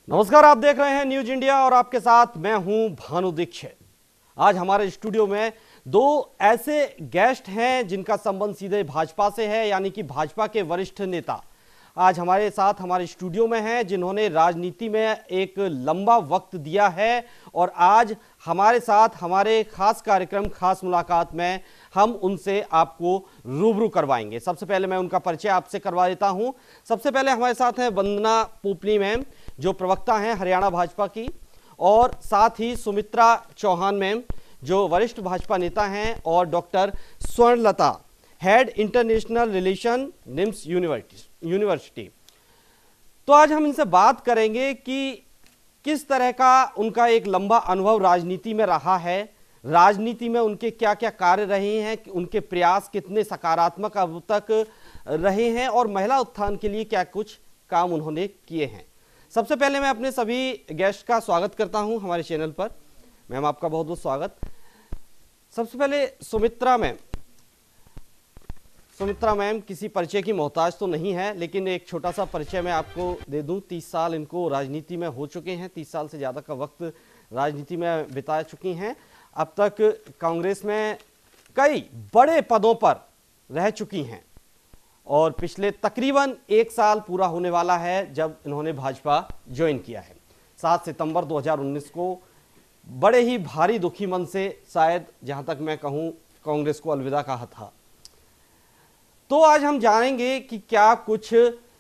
नमस्कार, आप देख रहे हैं न्यूज इंडिया और आपके साथ मैं हूं भानु दीक्षित। आज हमारे स्टूडियो में दो ऐसे गेस्ट हैं जिनका संबंध सीधे भाजपा से है, यानी कि भाजपा के वरिष्ठ नेता आज हमारे साथ हमारे स्टूडियो में हैं, जिन्होंने राजनीति में एक लंबा वक्त दिया है और आज हमारे साथ हमारे खास कार्यक्रम खास मुलाकात में हम उनसे आपको रूबरू करवाएंगे। सबसे पहले मैं उनका परिचय आपसे करवा देता हूं। सबसे पहले हमारे साथ हैं वंदना पोपली मैम, जो प्रवक्ता हैं हरियाणा भाजपा की, और साथ ही सुमित्रा चौहान मैम, जो वरिष्ठ भाजपा नेता हैं, और doctor Swarnlata, head international relation, NIMS university. तो आज हम इनसे बात करेंगे कि किस तरह का उनका एक लंबा अनुभव राजनीति में रहा है, राजनीति में उनके क्या क्या कार्य रहे हैं, उनके प्रयास कितने सकारात्मक अब तक रहे हैं और महिला उत्थान के लिए क्या कुछ काम उन्होंने किए हैं। सबसे पहले मैं अपने सभी गेस्ट का स्वागत करता हूं हमारे चैनल पर। मैम, आपका बहुत बहुत स्वागत। सबसे पहले सुमित्रा मैम किसी परिचय की मोहताज तो नहीं है, लेकिन एक छोटा सा परिचय मैं आपको दे दूं। 30 साल इनको राजनीति में हो चुके हैं, 30 साल से ज़्यादा का वक्त राजनीति में बिता चुकी हैं। अब तक कांग्रेस में कई बड़े पदों पर रह चुकी हैं और पिछले तकरीबन 1 साल पूरा होने वाला है जब इन्होंने भाजपा ज्वाइन किया है। 7 सितंबर 2019 को बड़े ही भारी दुखी मन से, शायद जहां तक मैं कहूं, कांग्रेस को अलविदा कहा था। तो आज हम जानेंगे कि क्या कुछ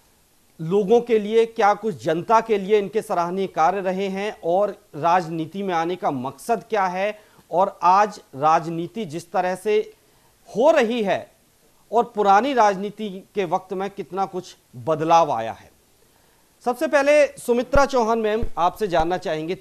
लोगों के लिए, क्या कुछ जनता के लिए इनके सराहनीय कार्य रहे हैं और राजनीति में आने का मकसद क्या है, और आज राजनीति जिस तरह से हो रही है और पुरानी राजनीति के वक्त में कितना कुछ बदलाव आया है। सबसे पहले सुमित्रा चौहान मैम, आपसे जानना चाहेंगे,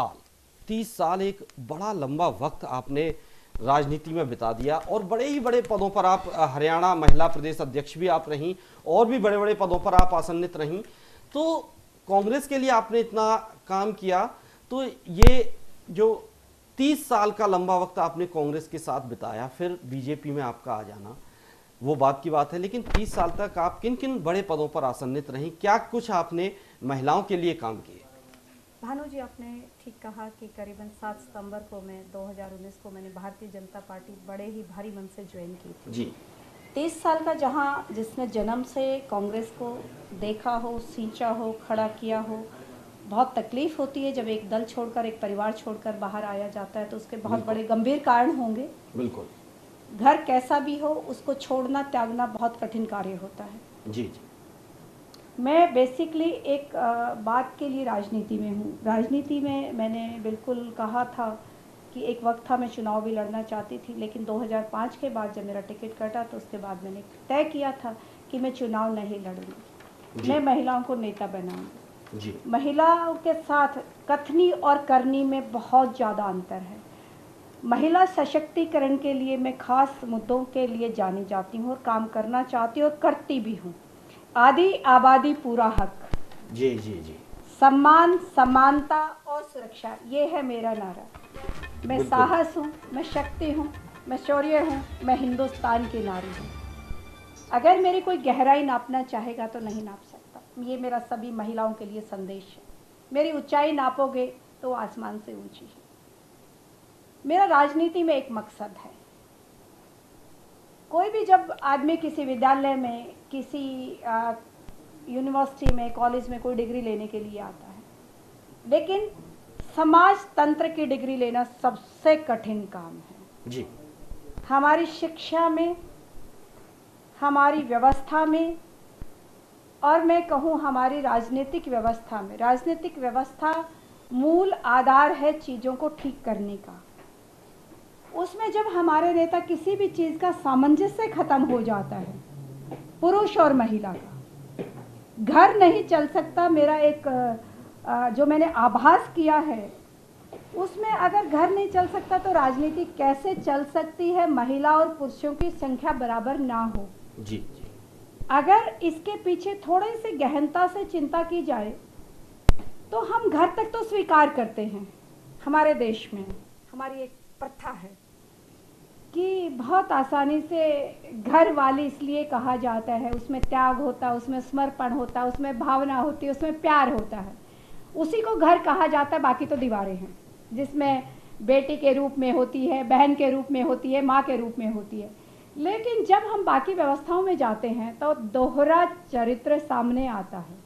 30 साल एक बड़ा लंबा वक्त आपने राजनीति में बिता दिया और बड़े ही बड़े पदों पर आप, हरियाणा महिला प्रदेश अध्यक्ष भी आप रहीं और भी बड़े बड़े पदों पर आप आसन्नित रहीं। तो कांग्रेस के लिए आपने इतना काम किया, तो ये जो 30 साल का लंबा वक्त आपने कांग्रेस के साथ बिताया, फिर बीजेपी में आपका आ जाना वो बात की बात है, लेकिन 30 साल तक आप किन किन बड़े पदों पर आसन्नित रहीं, क्या कुछ आपने महिलाओं के लिए काम किए? भानु जी, आपने ठीक कहा कि करीबन 7 सितंबर को मैं 2019 को मैंने भारतीय जनता पार्टी बड़े ही भारी मन से ज्वाइन की थी जी। 30 साल का जहां जिसने जन्म से कांग्रेस को देखा हो, सींचा हो, खड़ा किया हो। बहुत तकलीफ होती है जब एक दल छोड़कर, एक परिवार छोड़कर बाहर आया जाता है, तो उसके बहुत बड़े गंभीर कारण होंगे। बिल्कुल। घर कैसा भी हो, उसको छोड़ना, त्यागना बहुत कठिन कार्य होता है। जी जी। मैं बेसिकली एक बात के लिए राजनीति में हूँ। राजनीति में मैंने बिल्कुल कहा था कि एक वक्त था मैं चुनाव भी लड़ना चाहती थी, लेकिन 2005 के बाद जब मेरा टिकट कटा तो उसके बाद मैंने तय किया था कि मैं चुनाव नहीं लड़ूंगी, मैं महिलाओं को नेता बनाऊंगी। महिलाओं के साथ कथनी और करनी में बहुत ज़्यादा अंतर है। महिला सशक्तिकरण के लिए मैं खास मुद्दों के लिए जानी जाती हूँ और काम करना चाहती हूँ और करती भी हूँ। आदि आबादी पूरा हक, जी जी जी, सम्मान, समानता और सुरक्षा, ये है मेरा नारा। मैं साहस हूँ, मैं शक्ति हूँ, मैं शौर्य हूँ, मैं हिंदुस्तान की नारी हूँ। अगर मेरी कोई गहराई नापना चाहेगा तो नहीं नाप सकता। ये मेरा सभी महिलाओं के लिए संदेश है। मेरी ऊंचाई नापोगे तो आसमान से ऊंची है। मेरा राजनीति में एक मकसद है। कोई भी जब आदमी किसी विद्यालय में, किसी यूनिवर्सिटी में, कॉलेज में कोई डिग्री लेने के लिए आता है, लेकिन समाज तंत्र की डिग्री लेना सबसे कठिन काम है जी। हमारी शिक्षा में, हमारी व्यवस्था में, और मैं कहूँ हमारी राजनीतिक व्यवस्था में। राजनीतिक व्यवस्था मूल आधार है चीज़ों को ठीक करने का। उसमें जब हमारे नेता किसी भी चीज़ का सामंजस्य खत्म हो जाता है, पुरुष और महिला का, घर नहीं चल सकता। मेरा एक जो मैंने आभास किया है, उसमें अगर घर नहीं चल सकता तो राजनीति कैसे चल सकती है? महिला और पुरुषों की संख्या बराबर ना हो जी। अगर इसके पीछे थोड़ी सी गहनता से चिंता की जाए तो हम घर तक तो स्वीकार करते हैं। हमारे देश में हमारी एक प्रथा है कि बहुत आसानी से घर वाली इसलिए कहा जाता है, उसमें त्याग होता है, उसमें समर्पण होता है, उसमें भावना होती है, उसमें प्यार होता है। उसी को घर कहा जाता है, बाकी तो दीवारें हैं, जिसमें बेटी के रूप में होती है, बहन के रूप में होती है, माँ के रूप में होती है। लेकिन जब हम बाकी व्यवस्थाओं में जाते हैं तो दोहरा चरित्र सामने आता है।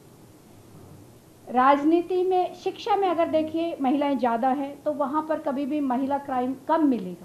राजनीति में, शिक्षा में अगर देखिए महिलाएं ज़्यादा हैं तो वहाँ पर कभी भी महिला क्राइम कम मिलेगा।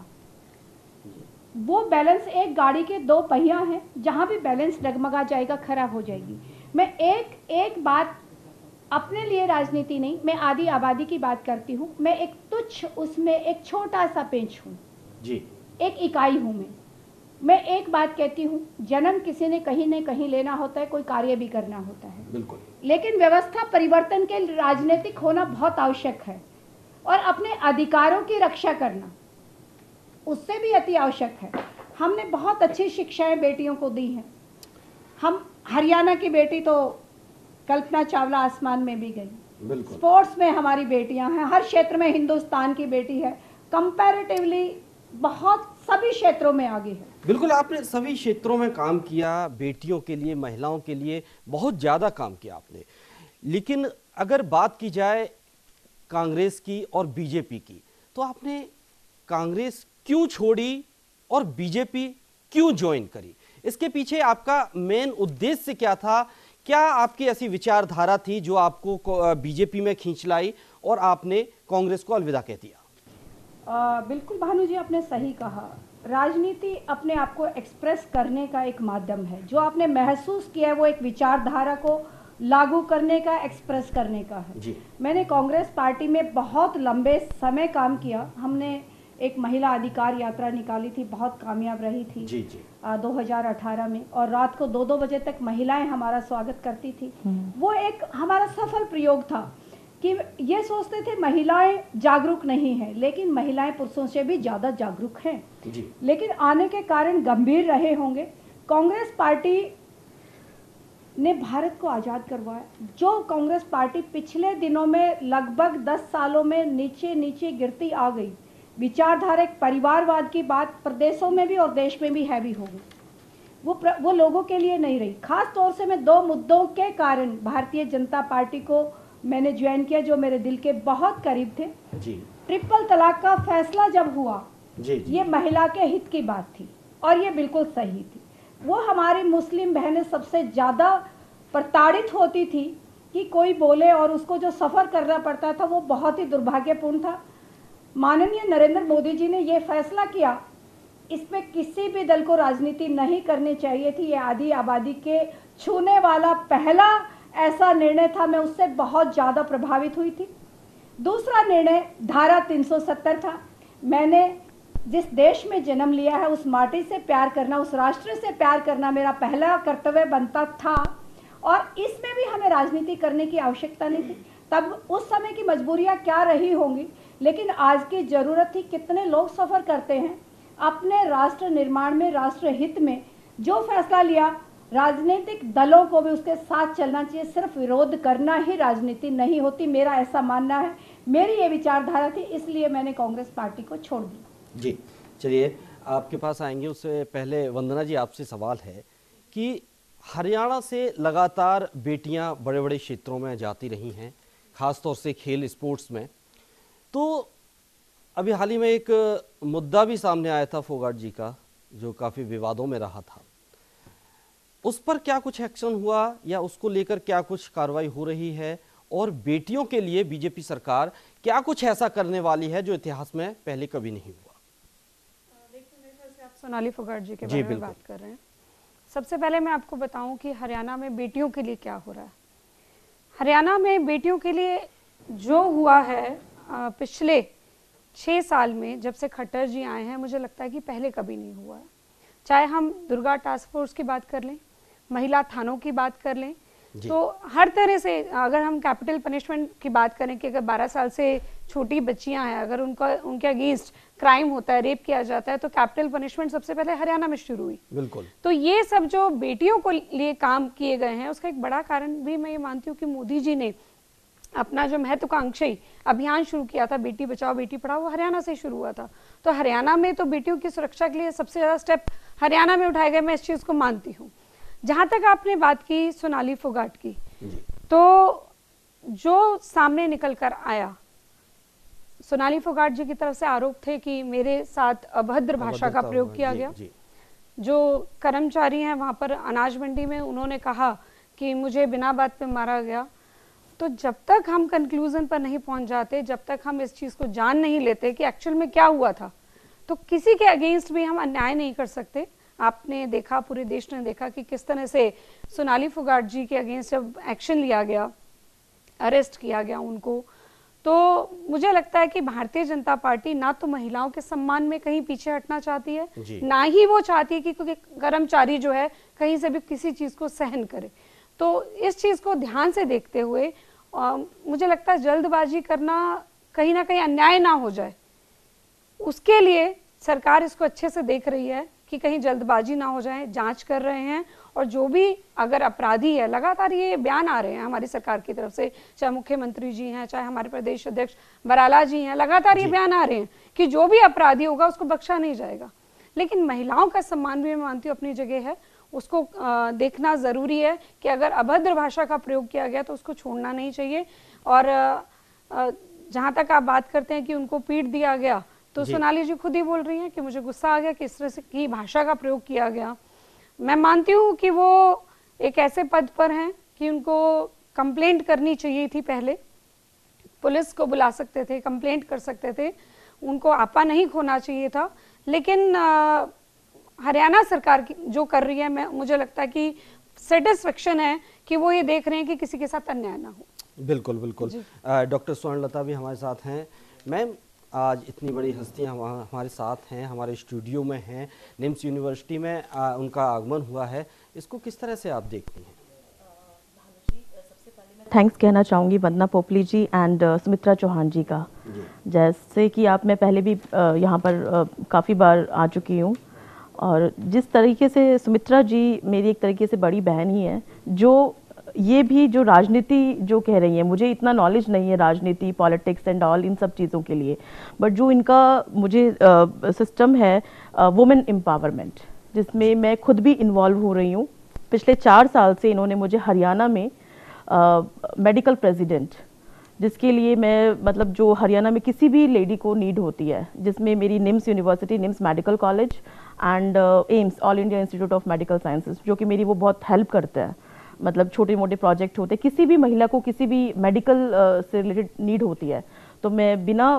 वो बैलेंस, एक गाड़ी के दो पहिया हैं, जहाँ भी बैलेंस डगमगा जाएगा, खराब हो जाएगी। मैं एक बात, अपने लिए राजनीति नहीं, मैं आधी आबादी की बात करती हूँ। मैं एक तुच्छ, उसमें एक छोटा सा पेंच हूँ जी, एक इकाई हूँ। मैं एक बात कहती हूँ, जन्म किसी ने कहीं न कहीं लेना होता है, कोई कार्य भी करना होता है, बिल्कुल। लेकिन व्यवस्था परिवर्तन के राजनीतिक होना बहुत आवश्यक है, और अपने अधिकारों की रक्षा करना उससे भी अति आवश्यक है। हमने बहुत अच्छी शिक्षाएं बेटियों को दी हैं। हम, हरियाणा की बेटी तो कल्पना चावला आसमान में भी गई, स्पोर्ट्स में हमारी बेटियां हैं, हर क्षेत्र में हिंदुस्तान की बेटी है, कंपैरेटिवली बहुत सभी क्षेत्रों में आगे है। बिल्कुल, आपने सभी क्षेत्रों में काम किया, बेटियों के लिए, महिलाओं के लिए बहुत ज़्यादा काम किया आपने। लेकिन अगर बात की जाए कांग्रेस की और बीजेपी की, तो आपने कांग्रेस क्यों छोड़ी और बीजेपी क्यों ज्वाइन करी? इसके पीछे आपका मेन उद्देश्य क्या था? क्या आपकी ऐसी विचारधारा थी जो आपको बीजेपी में खींच लाई और आपने कांग्रेस को अलविदा कह दिया? बिल्कुल भानु जी, आपने सही कहा। राजनीति अपने आप को एक्सप्रेस करने का एक माध्यम है। जो आपने महसूस किया है वो एक विचारधारा को लागू करने का, एक्सप्रेस करने का है जी। मैंने कांग्रेस पार्टी में बहुत लंबे समय काम किया। हमने एक महिला अधिकार यात्रा निकाली थी, बहुत कामयाब रही थी जी जी। 2018 में, और रात को 2-2 बजे तक महिलाएं हमारा स्वागत करती थी। वो एक हमारा सफल प्रयोग था कि ये सोचते थे महिलाएं जागरूक नहीं हैं, लेकिन महिलाएं पुरुषों से भी ज़्यादा जागरूक हैं जी। लेकिन आने के कारण गंभीर रहे होंगे। कांग्रेस पार्टी ने भारत को आज़ाद करवाया। जो कांग्रेस पार्टी पिछले दिनों में लगभग 10 सालों में नीचे नीचे गिरती आ गई, विचारधारा एक परिवारवाद की बात प्रदेशों में भी और देश में भी हैवी हो गई, वो लोगों के लिए नहीं रही। खास तौर से मैं 2 मुद्दों के कारण भारतीय जनता पार्टी को मैंने ज्वाइन किया, जो मेरे दिल के बहुत करीब थे जी। ट्रिपल तलाक का फैसला जब हुआ जी, ये महिला के हित की बात थी और ये बिल्कुल सही थी। वो हमारी मुस्लिम बहनें सबसे ज़्यादा प्रताड़ित होती थी कि कोई बोले, और उसको जो सफ़र करना पड़ता था वो बहुत ही दुर्भाग्यपूर्ण था। माननीय नरेंद्र मोदी जी ने ये फैसला किया, इसमें किसी भी दल को राजनीति नहीं करनी चाहिए थी। ये आधी आबादी के छूने वाला पहला ऐसा निर्णय था, मैं उससे बहुत ज़्यादा प्रभावित हुई थी। दूसरा निर्णय धारा 370 था। मैंने जिस देश में जन्म लिया है उस माटी से प्यार करना, उस राष्ट्र से प्यार करना मेरा पहला कर्तव्य बनता था, और इसमें भी हमें राजनीति करने की आवश्यकता नहीं थी। तब उस समय की मजबूरियां क्या रही होंगी, लेकिन आज की ज़रूरत थी। कितने लोग सफ़र करते हैं अपने राष्ट्र निर्माण में, राष्ट्र हित में। जो फैसला लिया, राजनीतिक दलों को भी उसके साथ चलना चाहिए। सिर्फ विरोध करना ही राजनीति नहीं होती, मेरा ऐसा मानना है। मेरी ये विचारधारा थी, इसलिए मैंने कांग्रेस पार्टी को छोड़ दिया जी। चलिए आपके पास आएंगे, उससे पहले वंदना जी आपसे सवाल है कि हरियाणा से लगातार बेटियां बड़े बड़े क्षेत्रों में जाती रही हैं, खासतौर से खेल स्पोर्ट्स में। तो अभी हाल ही में एक मुद्दा भी सामने आया था फोगाट जी का, जो काफ़ी विवादों में रहा था। उस पर क्या कुछ एक्शन हुआ या उसको लेकर क्या कुछ कार्रवाई हो रही है, और बेटियों के लिए बीजेपी सरकार क्या कुछ ऐसा करने वाली है जो इतिहास में पहले कभी नहीं हुआ? देखिए, मेरे ख्याल से आप सोनाली फोगाट जी के बारे में बात कर रहे हैं। सबसे पहले मैं आपको बताऊं कि हरियाणा में बेटियों के लिए क्या हो रहा है। हरियाणा में बेटियों के लिए जो हुआ है पिछले 6 साल में, जब से खट्टर जी आए हैं, मुझे लगता है कि पहले कभी नहीं हुआ है। चाहे हम दुर्गा टास्क फोर्स की बात कर लें, महिला थानों की बात कर लें, तो हर तरह से, अगर हम कैपिटल पनिशमेंट की बात करें कि अगर 12 साल से छोटी बच्चियां हैं, अगर उनके अगेंस्ट क्राइम होता है, रेप किया जाता है, तो कैपिटल पनिशमेंट सबसे पहले हरियाणा में शुरू हुई। बिल्कुल। तो ये सब जो बेटियों को लिए काम किए गए हैं, उसका एक बड़ा कारण भी मैं ये मानती हूँ कि मोदी जी ने अपना जो महत्वाकांक्षी अभियान शुरू किया था, बेटी बचाओ बेटी पढ़ाओ, वो हरियाणा से शुरू हुआ था। तो हरियाणा में तो बेटियों की सुरक्षा के लिए सबसे ज़्यादा स्टेप हरियाणा में उठाए गए, मैं इस चीज़ को मानती हूँ। जहाँ तक आपने बात की सोनाली फोगाट की, तो जो सामने निकल कर आया, सोनाली फोगाट जी की तरफ से आरोप थे कि मेरे साथ अभद्र भाषा का प्रयोग किया गया। जो कर्मचारी हैं वहाँ पर अनाज मंडी में, उन्होंने कहा कि मुझे बिना बात पे मारा गया। तो जब तक हम कंक्लूजन पर नहीं पहुंच जाते, जब तक हम इस चीज़ को जान नहीं लेते कि एक्चुअल में क्या हुआ था, तो किसी के अगेंस्ट भी हम अन्याय नहीं कर सकते। आपने देखा, पूरे देश ने देखा कि किस तरह से सोनाली फोगाट जी के अगेंस्ट जब एक्शन लिया गया, अरेस्ट किया गया उनको, तो मुझे लगता है कि भारतीय जनता पार्टी ना तो महिलाओं के सम्मान में कहीं पीछे हटना चाहती है, ना ही वो चाहती है कि कोई कर्मचारी जो है कहीं से भी किसी चीज़ को सहन करे। तो इस चीज़ को ध्यान से देखते हुए मुझे लगता है जल्दबाजी करना कहीं ना कहीं अन्याय ना हो जाए, उसके लिए सरकार इसको अच्छे से देख रही है कि कहीं जल्दबाजी ना हो जाए, जांच कर रहे हैं। और जो भी अगर अपराधी है, लगातार ये बयान आ रहे हैं हमारी सरकार की तरफ से, चाहे मुख्यमंत्री जी हैं, चाहे हमारे प्रदेश अध्यक्ष बराला जी हैं, लगातार ये बयान आ रहे हैं कि जो भी अपराधी होगा उसको बख्शा नहीं जाएगा। लेकिन महिलाओं का सम्मान भी मैं मानती हूँ अपनी जगह है, उसको देखना ज़रूरी है कि अगर अभद्र भाषा का प्रयोग किया गया तो उसको छोड़ना नहीं चाहिए। और जहाँ तक आप बात करते हैं कि उनको पीट दिया गया, तो सोनाली जी खुद ही बोल रही हैं कि मुझे गुस्सा आ गया कि इस तरह से की भाषा का प्रयोग किया गया। मैं मानती हूँ कि वो एक ऐसे पद पर हैं कि उनको कंप्लेंट करनी चाहिए थी, पहले पुलिस को बुला सकते थे, कंप्लेंट कर सकते थे, उनको आपा नहीं खोना चाहिए था। लेकिन हरियाणा सरकार की जो कर रही है, मुझे लगता है कि सेटिस्फेक्शन है कि वो ये देख रहे हैं कि किसी के साथ अन्याय ना हो। बिल्कुल बिल्कुल। डॉक्टर स्वर्णलता भी हमारे साथ हैं। मैम, आज इतनी बड़ी हस्तियां हमारे साथ हैं, हमारे स्टूडियो में हैं, निम्स यूनिवर्सिटी में उनका आगमन हुआ है, इसको किस तरह से आप देखती हैं? सबसे पहले मैं थैंक्स कहना चाहूँगी वंदना पोपली जी एंड सुमित्रा चौहान जी का। जैसे कि आप, मैं पहले भी यहाँ पर काफ़ी बार आ चुकी हूँ, और जिस तरीके से सुमित्रा जी मेरी एक तरीके से बड़ी बहन ही है, जो ये भी जो राजनीति जो कह रही है, मुझे इतना नॉलेज नहीं है राजनीति, पॉलिटिक्स एंड ऑल इन सब चीज़ों के लिए, बट जो इनका मुझे सिस्टम है वुमेन एम्पावरमेंट, जिसमें मैं खुद भी इन्वॉल्व हो रही हूँ। पिछले 4 साल से इन्होंने मुझे हरियाणा में मेडिकल प्रेसिडेंट, जिसके लिए मैं मतलब जो हरियाणा में किसी भी लेडी को नीड होती है, जिसमें मेरी NIMS university, NIMS medical college and AIIMS, all India institute of medical sciences, जो कि मेरी वो बहुत हेल्प करता है। मतलब छोटे मोटे प्रोजेक्ट होते हैं, किसी भी महिला को किसी भी मेडिकल से रिलेटेड नीड होती है, तो मैं बिना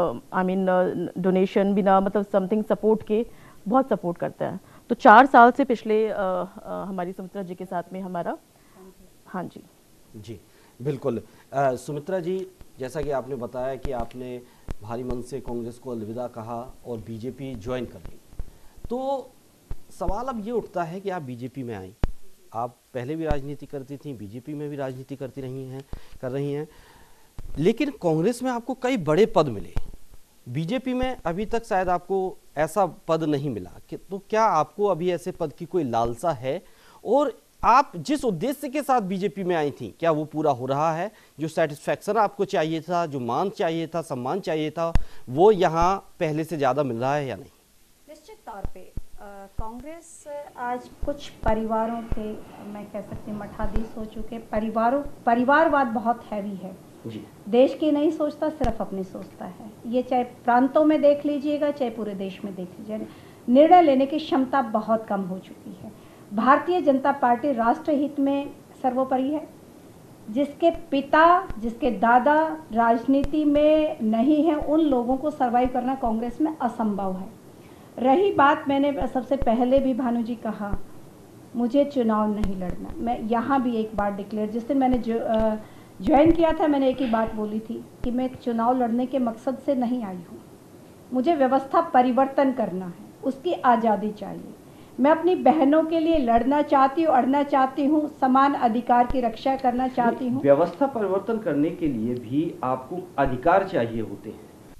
डोनेशन, बिना मतलब समथिंग सपोर्ट के बहुत सपोर्ट करता है। तो 4 साल से पिछले हमारी सुमित्रा जी के साथ में हमारा, हाँ जी जी बिल्कुल। सुमित्रा जी, जैसा कि आपने बताया कि आपने भारी मन से कांग्रेस को अलविदा कहा और बीजेपी ज्वाइन कर ली, तो सवाल अब ये उठता है कि आप बीजेपी में आई, आप पहले भी राजनीति करती थी, बीजेपी में भी राजनीति कर रही हैं, लेकिन कांग्रेस में आपको कई बड़े पद मिले, बीजेपी में अभी तक शायद आपको ऐसा पद नहीं मिला कि, तो क्या आपको अभी ऐसे पद की कोई लालसा है? और आप जिस उद्देश्य के साथ बीजेपी में आई थी, क्या वो पूरा हो रहा है? जो सेटिस्फैक्शन आपको चाहिए था, जो मान चाहिए था, सम्मान चाहिए था, वो यहाँ पहले से ज़्यादा मिल रहा है या नहीं? निश्चित तौर पे कांग्रेस आज कुछ परिवारों के, मैं कह सकती हूँ, मठाधीश हो चुके परिवारवाद बहुत हैवी है जी। देश की नहीं सोचता, सिर्फ अपनी सोचता है। ये चाहे प्रांतों में देख लीजिएगा, चाहे पूरे देश में देख लीजिए, निर्णय लेने की क्षमता बहुत कम हो चुकी है। भारतीय जनता पार्टी राष्ट्रहित में सर्वोपरि है। जिसके पिता, जिसके दादा राजनीति में नहीं है, उन लोगों को सर्वाइव करना कांग्रेस में असंभव है। रही बात, मैंने सबसे पहले भी भानु जी कहा, मुझे चुनाव नहीं लड़ना। मैं यहाँ भी एक बात डिक्लेयर, जिस दिन मैंने ज्वाइन किया था, मैंने एक ही बात बोली थी कि मैं चुनाव लड़ने के मकसद से नहीं आई हूँ। मुझे व्यवस्था परिवर्तन करना है, उसकी आज़ादी चाहिए। मैं अपनी बहनों के लिए लड़ना चाहती हूँ, अड़ना चाहती हूँ, समान अधिकार की रक्षा करना चाहती हूँ। व्यवस्था परिवर्तन करने के लिए भी आपको अधिकार चाहिए होते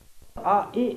हैं।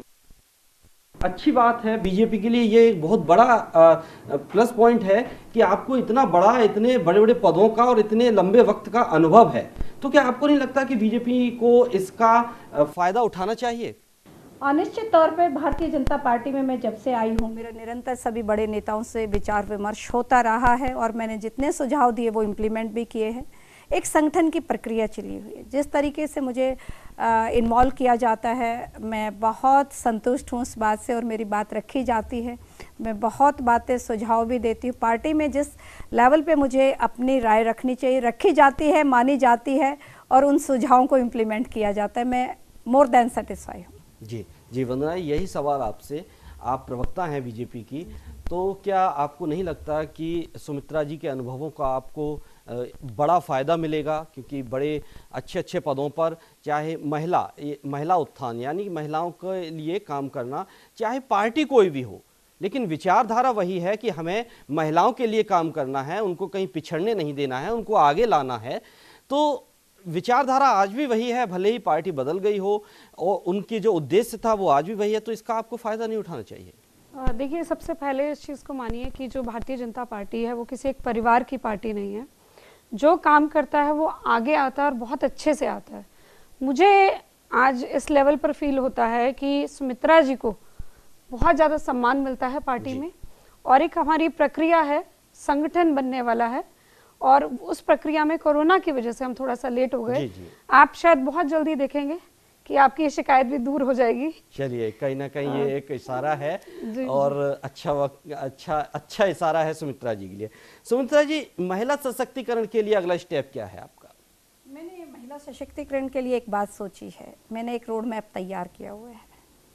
अच्छी बात है, बीजेपी के लिए ये एक बहुत बड़ा प्लस पॉइंट है कि आपको इतना बड़ा, इतने बड़े बड़े पदों का और इतने लंबे वक्त का अनुभव है। तो क्या आपको नहीं लगता कि बीजेपी को इसका फायदा उठाना चाहिए? निश्चित तौर पर भारतीय जनता पार्टी में मैं जब से आई हूँ, मेरा निरंतर सभी बड़े नेताओं से विचार विमर्श होता रहा है और मैंने जितने सुझाव दिए वो इम्प्लीमेंट भी किए हैं। एक संगठन की प्रक्रिया चली हुई है। जिस तरीके से मुझे इन्वॉल्व किया जाता है, मैं बहुत संतुष्ट हूँ उस बात से और मेरी बात रखी जाती है। मैं बहुत बातें सुझाव भी देती हूँ। पार्टी में जिस लेवल पे मुझे अपनी राय रखनी चाहिए रखी जाती है, मानी जाती है और उन सुझावों को इम्प्लीमेंट किया जाता है। मैं मोर देन सेटिस्फाई हूँ। जी वंदना, यही सवाल आपसे, आप प्रवक्ता हैं बीजेपी की, तो क्या आपको नहीं लगता कि सुमित्रा जी के अनुभवों का आपको बड़ा फ़ायदा मिलेगा? क्योंकि बड़े अच्छे अच्छे पदों पर, चाहे महिला उत्थान यानी महिलाओं के लिए काम करना, चाहे पार्टी कोई भी हो, लेकिन विचारधारा वही है कि हमें महिलाओं के लिए काम करना है, उनको कहीं पिछड़ने नहीं देना है, उनको आगे लाना है। तो विचारधारा आज भी वही है, भले ही पार्टी बदल गई हो, और उनकी जो उद्देश्य था वो आज भी वही है। तो इसका आपको फ़ायदा नहीं उठाना चाहिए? देखिए, सबसे पहले इस चीज़ को मानिए कि जो भारतीय जनता पार्टी है वो किसी एक परिवार की पार्टी नहीं है। जो काम करता है वो आगे आता है और बहुत अच्छे से आता है। मुझे आज इस लेवल पर फील होता है कि सुमित्रा जी को बहुत ज़्यादा सम्मान मिलता है पार्टी में, और एक हमारी प्रक्रिया है, संगठन बनने वाला है, और उस प्रक्रिया में कोरोना की वजह से हम थोड़ा सा लेट हो गए। आप शायद बहुत जल्दी देखेंगे कि आपकी शिकायत भी दूर हो जाएगी। चलिए, कहीं ना कहीं ये एक इशारा है और अच्छा वक्त, अच्छा इशारा है सुमित्रा जी के लिए। सुमित्रा जी, महिला सशक्तिकरण के लिए अगला स्टेप क्या है आपका? मैंने महिला सशक्तिकरण के लिए एक बात सोची है। मैंने एक रोड मैप तैयार किया हुआ है।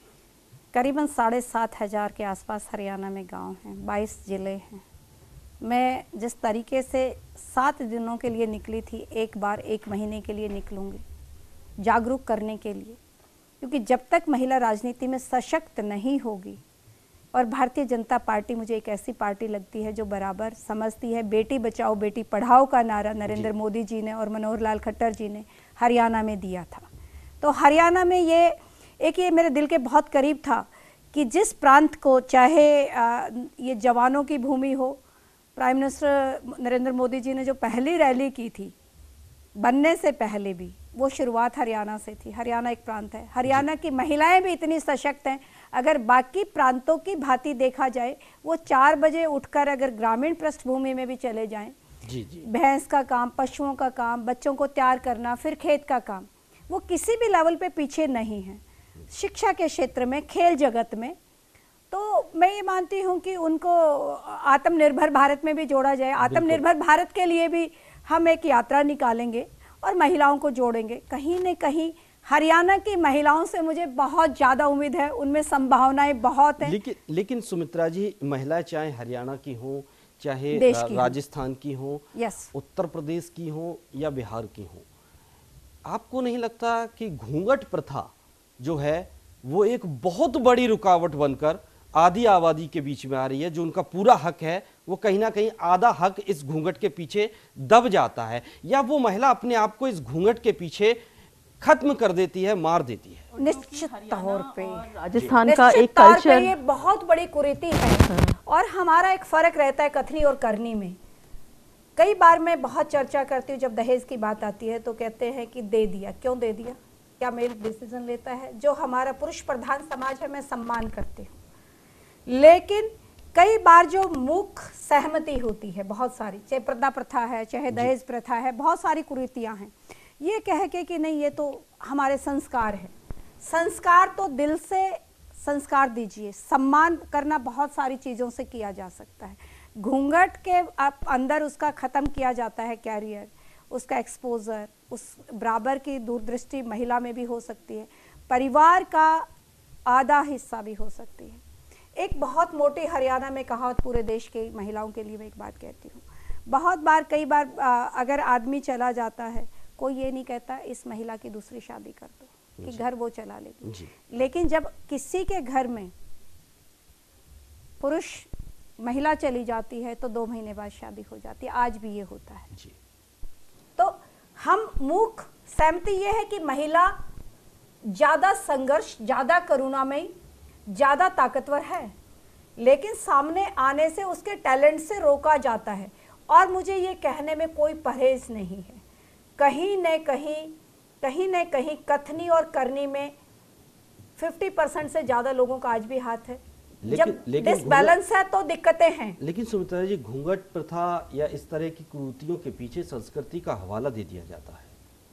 करीबन 7,500 के आसपास हरियाणा में गांव हैं, 22 जिले हैं। मैं जिस तरीके से 7 दिनों के लिए निकली थी, एक बार 1 महीने के लिए निकलूंगी जागरूक करने के लिए, क्योंकि जब तक महिला राजनीति में सशक्त नहीं होगी, और भारतीय जनता पार्टी मुझे एक ऐसी पार्टी लगती है जो बराबर समझती है। बेटी बचाओ बेटी पढ़ाओ का नारा नरेंद्र मोदी जी ने और मनोहर लाल खट्टर जी ने हरियाणा में दिया था। तो हरियाणा में ये मेरे दिल के बहुत करीब था कि जिस प्रांत को, चाहे ये जवानों की भूमि हो, प्राइम मिनिस्टर नरेंद्र मोदी जी ने जो पहली रैली की थी बनने से पहले भी, वो शुरुआत हरियाणा से थी। हरियाणा एक प्रांत है, हरियाणा की महिलाएं भी इतनी सशक्त हैं। अगर बाकी प्रांतों की भांति देखा जाए, वो 4 बजे उठकर अगर ग्रामीण पृष्ठभूमि में भी चले जाएं, भैंस का काम, पशुओं का काम, बच्चों को तैयार करना, फिर खेत का काम, वो किसी भी लेवल पे पीछे नहीं है। शिक्षा के क्षेत्र में, खेल जगत में, तो मैं ये मानती हूँ कि उनको आत्मनिर्भर भारत में भी जोड़ा जाए। आत्मनिर्भर भारत के लिए भी हम एक यात्रा निकालेंगे और महिलाओं को जोड़ेंगे। कहीं न कहीं हरियाणा की महिलाओं से मुझे बहुत ज़्यादा उम्मीद है, उनमें संभावनाएं बहुत हैं। लेकिन सुमित्रा जी, महिलाएं चाहे हरियाणा की हो, चाहे राजस्थान की हो, उत्तर प्रदेश की हो या बिहार की हो, आपको नहीं लगता कि घूंघट प्रथा जो है वो एक बहुत बड़ी रुकावट बनकर आधी आबादी के बीच में आ रही है? जो उनका पूरा हक है वो कहीं ना कहीं आधा हक इस घूंघट के पीछे दब जाता है, या वो महिला अपने आप को इस घूंघट के पीछे खत्म कर देती है, मार देती है? निश्चित तौर पे राजस्थान का एक कल्चर, ये बहुत बड़ी कुरीति है। और हमारा एक फर्क रहता है कथनी और करनी में। कई बार मैं बहुत चर्चा करती हूँ, जब दहेज की बात आती है तो कहते हैं कि दे दिया, क्यों दे दिया, क्या मेल डिसीजन लेता है? जो हमारा पुरुष प्रधान समाज है, मैं सम्मान करती हूँ, लेकिन कई बार जो मूक सहमति होती है, बहुत सारी, चाहे प्रदा प्रथा है, चाहे दहेज प्रथा है, बहुत सारी कुरीतियां हैं, ये कह के कि नहीं ये तो हमारे संस्कार है। संस्कार तो दिल से संस्कार दीजिए। सम्मान करना बहुत सारी चीज़ों से किया जा सकता है। घूंघट के अंदर उसका ख़त्म किया जाता है कैरियर, उसका एक्सपोजर, उस बराबर की दूरदृष्टि महिला में भी हो सकती है, परिवार का आधा हिस्सा भी हो सकती है। एक बहुत मोटी हरियाणा में कहावत पूरे देश के महिलाओं के लिए मैं एक बात कहती हूँ, बहुत बार, कई बार अगर आदमी चला जाता है, कोई ये नहीं कहता इस महिला की दूसरी शादी कर दो कि घर वो चला लेगी। लेकिन जब किसी के घर में पुरुष महिला चली जाती है तो 2 महीने बाद शादी हो जाती है। आज भी ये होता है। तो हम मूक सहमति ये है कि महिला ज़्यादा संघर्ष, ज़्यादा करुणामयी, ज़्यादा ताकतवर है, लेकिन सामने आने से उसके टैलेंट से रोका जाता है। और मुझे ये कहने में कोई परहेज नहीं है, कहीं न कहीं कथनी और करनी में 50% से ज़्यादा लोगों का आज भी हाथ है। जब डिसबैलेंस है तो दिक्कतें हैं। लेकिन सुमित्रा जी, घूंघट प्रथा या इस तरह की कुरीतियों के पीछे संस्कृति का हवाला दे दिया जाता है।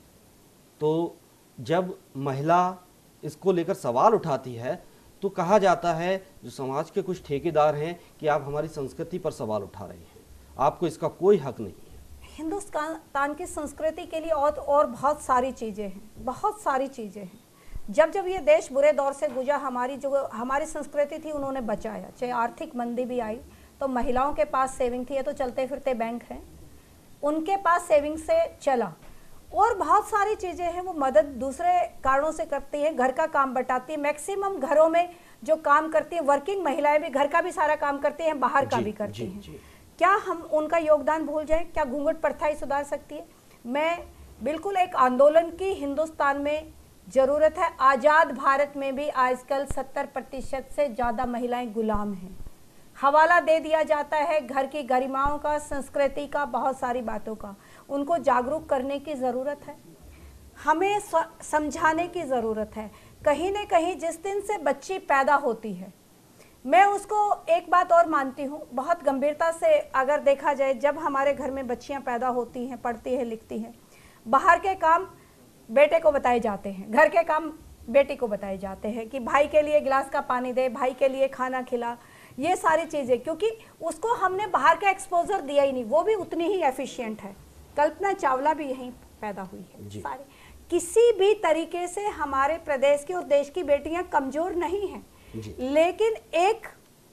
तो जब महिला इसको लेकर सवाल उठाती है तो कहा जाता है जो समाज के कुछ ठेकेदार हैं कि आप हमारी संस्कृति पर सवाल उठा रहे हैं, आपको इसका कोई हक नहीं है। हिंदुस्तान की संस्कृति के लिए और बहुत सारी चीज़ें हैं, बहुत सारी चीज़ें हैं। जब जब ये देश बुरे दौर से गुजरा, हमारी संस्कृति थी उन्होंने बचाया। चाहे आर्थिक मंदी भी आई तो महिलाओं के पास सेविंग थी, ये तो चलते फिरते बैंक हैं, उनके पास सेविंग से चला। और बहुत सारी चीज़ें हैं, वो मदद दूसरे कारणों से करती हैं, घर का काम बटाती है। मैक्सिमम घरों में जो काम करती हैं, वर्किंग महिलाएं भी घर का भी सारा काम करती हैं, बाहर का भी करती हैं। क्या हम उनका योगदान भूल जाएं? क्या घूंघट प्रथा ही सुधार सकती है? मैं बिल्कुल एक आंदोलन की हिंदुस्तान में ज़रूरत है। आज़ाद भारत में भी आजकल 70% से ज़्यादा महिलाएं गुलाम हैं। हवाला दे दिया जाता है घर की गरिमाओं का, संस्कृति का, बहुत सारी बातों का। उनको जागरूक करने की ज़रूरत है, हमें समझाने की ज़रूरत है। कहीं न कहीं जिस दिन से बच्ची पैदा होती है, मैं उसको एक बात और मानती हूँ, बहुत गंभीरता से अगर देखा जाए, जब हमारे घर में बच्चियाँ पैदा होती हैं, पढ़ती हैं, लिखती हैं, बाहर के काम बेटे को बताए जाते हैं, घर के काम बेटी को बताए जाते हैं कि भाई के लिए गिलास का पानी दे, भाई के लिए खाना खिला, ये सारी चीज़ें, क्योंकि उसको हमने बाहर का एक्सपोजर दिया ही नहीं। वो भी उतनी ही एफिशिएंट है। कल्पना चावला भी यहीं पैदा हुई है। सारे किसी भी तरीके से हमारे प्रदेश की और देश की बेटियां कमज़ोर नहीं हैं, लेकिन एक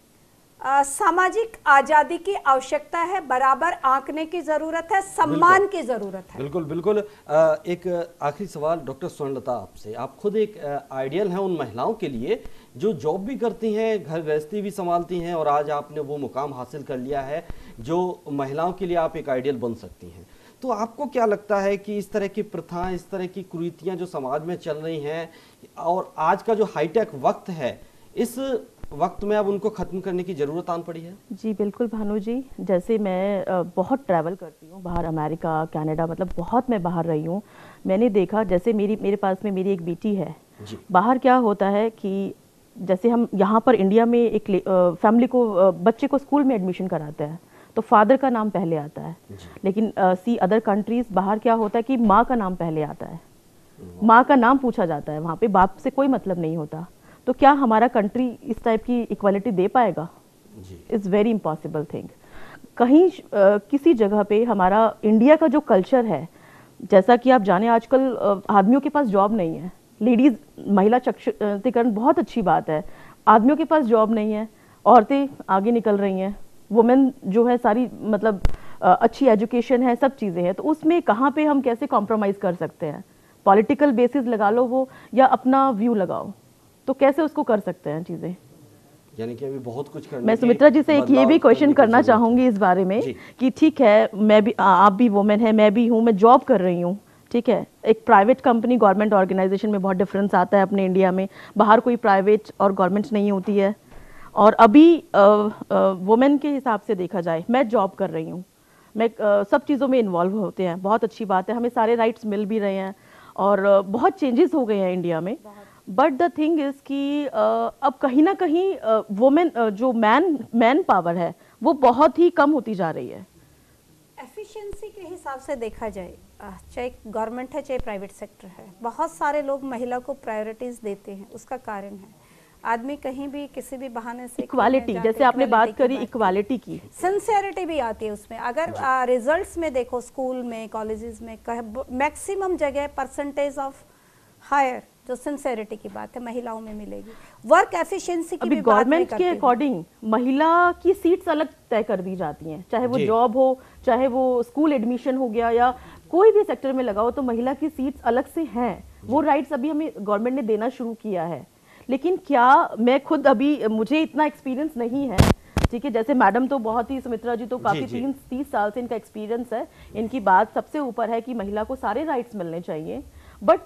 सामाजिक आज़ादी की आवश्यकता है, बराबर आंकने की ज़रूरत है, सम्मान की ज़रूरत है। बिल्कुल बिल्कुल। एक आखिरी सवाल डॉक्टर स्वर्णलता आपसे, आप खुद एक आइडियल हैं उन महिलाओं के लिए जो जॉब भी करती हैं, घर गृहस्थी भी संभालती हैं, और आज आपने वो मुकाम हासिल कर लिया है जो महिलाओं के लिए आप एक आइडियल बन सकती हैं। तो आपको क्या लगता है कि इस तरह की प्रथाएं, इस तरह की कुरीतियां जो समाज में चल रही हैं, और आज का जो हाईटेक वक्त है, इस वक्त में अब उनको ख़त्म करने की ज़रूरत आन पड़ी है? जी बिल्कुल भानु जी, जैसे मैं बहुत ट्रैवल करती हूँ बाहर, अमेरिका, कनाडा, मतलब बहुत मैं बाहर रही हूँ। मैंने देखा, जैसे मेरे पास में मेरी एक बेटी है, बाहर क्या होता है कि जैसे हम यहाँ पर इंडिया में एक फैमिली को, बच्चे को स्कूल में एडमिशन कराते हैं तो फादर का नाम पहले आता है, लेकिन सी अदर कंट्रीज बाहर क्या होता है कि माँ का नाम पहले आता है, माँ का नाम पूछा जाता है, वहाँ पे बाप से कोई मतलब नहीं होता। तो क्या हमारा कंट्री इस टाइप की इक्वालिटी दे पाएगा? It's very impossible thing. कहीं किसी जगह पे हमारा इंडिया का जो कल्चर है, जैसा कि आप जाने आजकल आदमियों के पास जॉब नहीं है, लेडीज महिला सशक्तिकरण बहुत अच्छी बात है, आदमियों के पास जॉब नहीं है, औरतें आगे निकल रही हैं, वुमेन जो है सारी मतलब अच्छी एजुकेशन है, सब चीज़ें हैं। तो उसमें कहाँ पे हम कैसे कॉम्प्रोमाइज़ कर सकते हैं? पॉलिटिकल बेसिस लगा लो वो, या अपना व्यू लगाओ, तो कैसे उसको कर सकते हैं चीज़ें? यानी कि अभी बहुत कुछ करने मैं सुमित्रा जी से एक ये भी क्वेश्चन करना चाहूँगी इस बारे में कि ठीक है, मैं भी, आप भी वुमेन है, मैं भी हूँ, मैं जॉब कर रही हूँ, ठीक है, एक प्राइवेट कंपनी गवर्नमेंट ऑर्गेनाइजेशन में बहुत डिफरेंस आता है अपने इंडिया में, बाहर कोई प्राइवेट और गवर्नमेंट नहीं होती है। और अभी वुमेन के हिसाब से देखा जाए, मैं जॉब कर रही हूँ, मैं सब चीज़ों में इन्वॉल्व होते हैं, बहुत अच्छी बात है, हमें सारे राइट्स मिल भी रहे हैं और बहुत चेंजेस हो गए हैं इंडिया में। बट द थिंग इज़ कि अब कहीं ना कहीं वुमेन जो मैन पावर है वो बहुत ही कम होती जा रही है। एफिशिएंसी के हिसाब से देखा जाए, चाहे गवर्नमेंट है चाहे प्राइवेट सेक्टर है, बहुत सारे लोग महिला को प्रायोरिटीज देते हैं। उसका कारण है आदमी कहीं भी किसी भी बहाने से इक्वालिटी, जैसे आपने बात करी इक्वालिटी की, सिंसियरिटी भी आती है उसमें। अगर रिजल्ट्स में देखो, स्कूल में, कॉलेजेस में, मैक्सिमम जगह परसेंटेज ऑफ हायर जो सिंसियरिटी की बात है महिलाओं में मिलेगी। वर्क एफिशिएंसी की भी गवर्नमेंट के अकॉर्डिंग महिला की सीट्स अलग तय कर दी जाती हैं, चाहे वो जॉब हो, चाहे वो स्कूल एडमिशन हो गया, या कोई भी सेक्टर में लगाओ, तो महिला की सीट्स अलग से हैं। वो राइट्स अभी हमें गवर्नमेंट ने देना शुरू किया है। लेकिन क्या मैं खुद, अभी मुझे इतना एक्सपीरियंस नहीं है, ठीक है, जैसे मैडम तो बहुत ही, सुमित्रा जी तो काफी 30 साल से इनका एक्सपीरियंस है, इनकी बात सबसे ऊपर है कि महिला को सारे राइट्स मिलने चाहिए। बट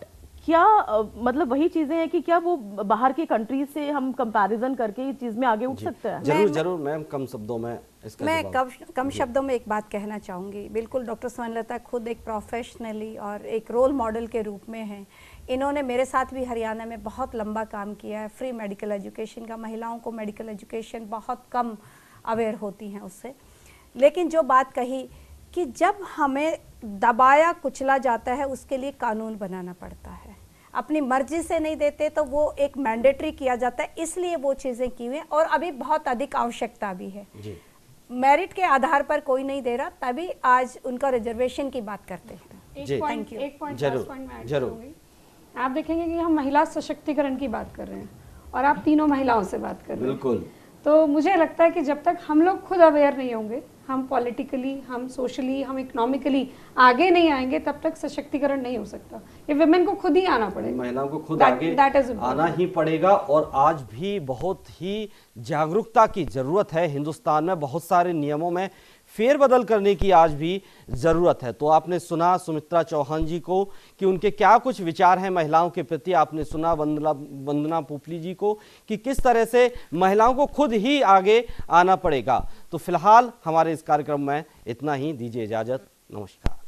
क्या मतलब वही चीजें हैं कि क्या वो बाहर के कंट्रीज से हम कंपैरिजन करके इस चीज में आगे उठ सकते हैं? जरूर जरूर मैम, कम शब्दों में इसका मैं जवाब। कम शब्दों में एक बात कहना चाहूँगी। बिल्कुल डॉक्टर स्वर्णलता खुद एक प्रोफेशनली और एक रोल मॉडल के रूप में हैं। इन्होंने मेरे साथ भी हरियाणा में बहुत लंबा काम किया है, फ्री मेडिकल एजुकेशन का। महिलाओं को मेडिकल एजुकेशन बहुत कम अवेयर होती हैं उससे। लेकिन जो बात कही कि जब हमें दबाया कुचला जाता है, उसके लिए कानून बनाना पड़ता है। अपनी मर्जी से नहीं देते तो वो एक मैंडेटरी किया जाता है, इसलिए वो चीज़ें की हुई हैं और अभी बहुत अधिक आवश्यकता भी है जी। मेरिट के आधार पर कोई नहीं दे रहा, तभी आज उनका रिजर्वेशन की बात करते हैं। जी, एक पॉइंट जरूर। आप देखेंगे कि हम महिला सशक्तिकरण की बात कर रहे हैं और आप तीनों महिलाओं से बात कर रहे हैं। बिल्कुल। तो मुझे लगता है कि जब तक हम लोग खुद अवेयर नहीं होंगे, हम पॉलिटिकली, हम सोशली, हम इकोनॉमिकली आगे नहीं आएंगे, तब तक सशक्तिकरण नहीं हो सकता। ये विमेन को खुद ही आना पड़ेगा, महिलाओं को खुद आगे आना ही पड़ेगा। और आज भी बहुत ही जागरूकता की जरूरत है। हिंदुस्तान में बहुत सारे नियमों में फेरबदल करने की आज भी जरूरत है। तो आपने सुना सुमित्रा चौहान जी को कि उनके क्या कुछ विचार हैं महिलाओं के प्रति। आपने सुना वंदना पोपली जी को कि किस तरह से महिलाओं को खुद ही आगे आना पड़ेगा। तो फिलहाल हमारे इस कार्यक्रम में इतना ही। दीजिए इजाजत, नमस्कार।